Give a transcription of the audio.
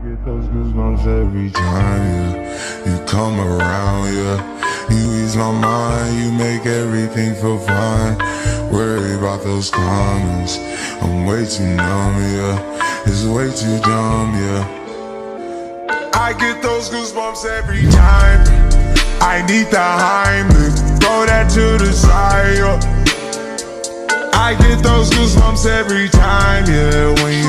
get those goosebumps every time, yeah. You come around, yeah. You ease my mind, you make everything feel fine. Worry about those comments, I'm way too numb, yeah. It's way too dumb, yeah. I get those goosebumps every time. I need the Heimlich, throw that to the side, yeah. I get those goosebumps every time, yeah. When